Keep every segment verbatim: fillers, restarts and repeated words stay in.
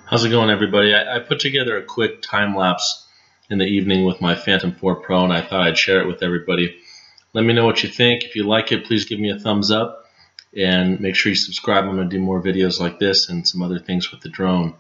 How's it going, everybody? I, I put together a quick time lapse in the evening with my Phantom four Pro, and I thought I'd share it with everybody. Let me know what you think. If you like it, please give me a thumbs up, and make sure you subscribe. I'm going to do more videos like this and some other things with the drone.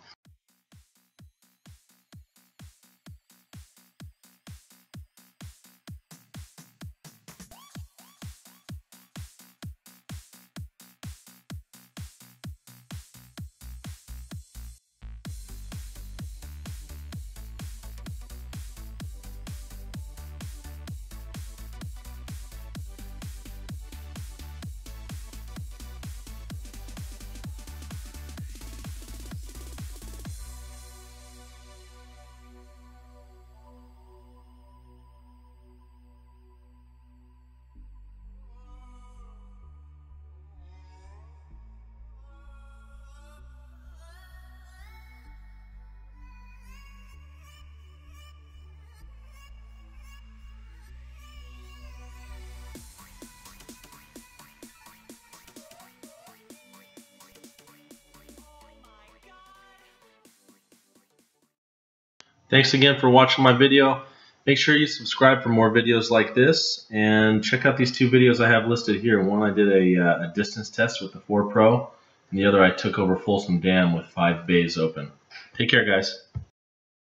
Thanks again for watching my video. Make sure you subscribe for more videos like this, and check out these two videos I have listed here. One, I did a, uh, a distance test with the four Pro, and the other I took over Folsom Dam with five bays open. Take care, guys.